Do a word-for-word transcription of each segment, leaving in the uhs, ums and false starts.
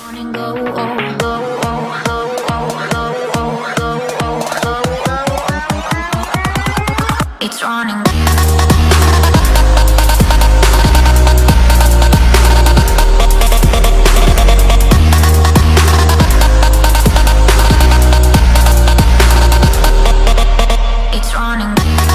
It's running. It's running.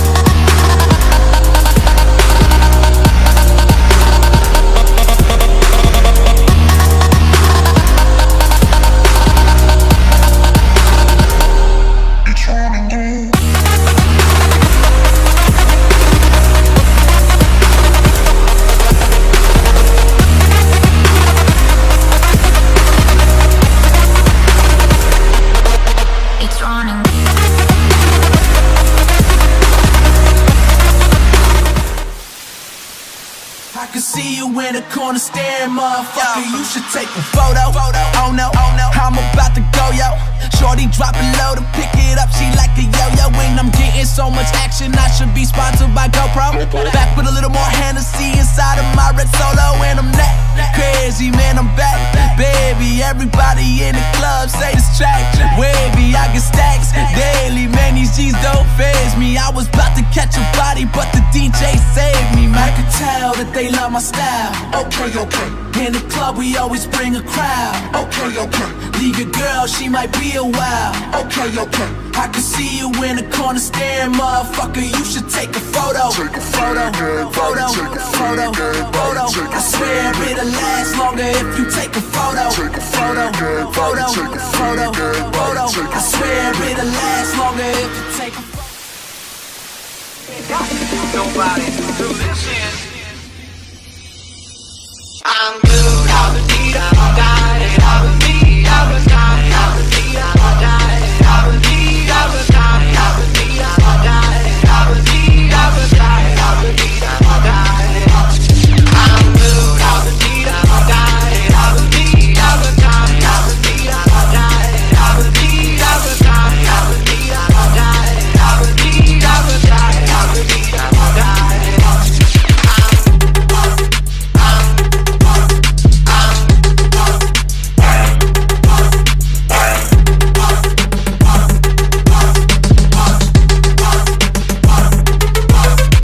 I can see you in the corner staring, motherfucker. You should take a photo. Oh no, oh no, I'm about to go, yo. Shorty drop it low to pick it up. She like a yo-yo. And I'm getting so much action, I should be sponsored by GoPro. Back with a little more Hennessy inside of my red Solo. And I'm that crazy, man, I'm back. Baby, everybody in the club say this track wavy. I get stacks daily, man, these G's don't faze me. I was about to catch a body, but the D J saved me, man. I could tell that they love my style. Okay, okay. In the club, we always bring a crowd. Okay, okay. Leave your girl, she might be a while. Okay, okay. I can see you in the corner staring, motherfucker. You should take a photo. Take a photo, photo, photo, photo. I swear it'll last longer if you take a photo. Take a photo, photo, photo, photo. I swear it'll last longer if you take a photo. Nobody do this shit.